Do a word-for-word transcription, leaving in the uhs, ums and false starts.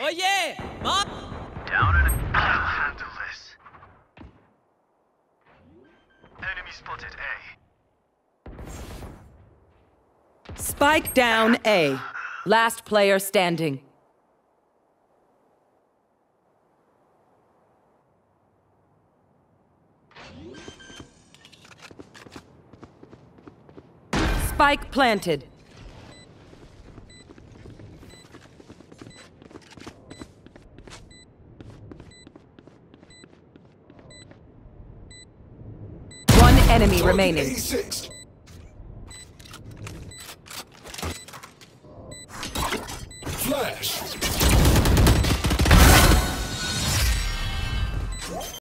Oye! Mom! Down and I'll handle this. Enemy spotted A. Spike down A. Last player standing. Spike planted. One enemy remaining. eighty-six.